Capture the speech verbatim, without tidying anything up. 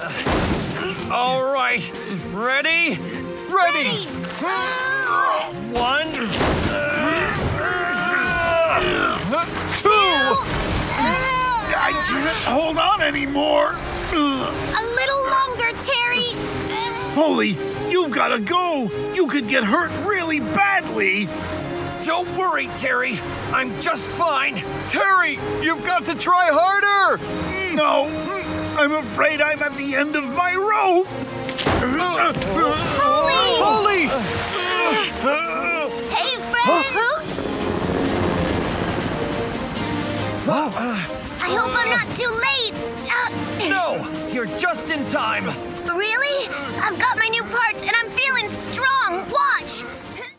All right, ready? Ready! One, two! I can't hold on anymore. A little longer, Terry. Polly, you've got to go. You could get hurt really badly. Don't worry, Terry. I'm just fine. Terry, you've got to try harder. No, I'm afraid I'm at the end of my rope. Polly! Polly! Hey, friends! I hope I'm not too late. Uh, No, you're just in time. Really? I've got my new parts and I'm feeling strong. Watch.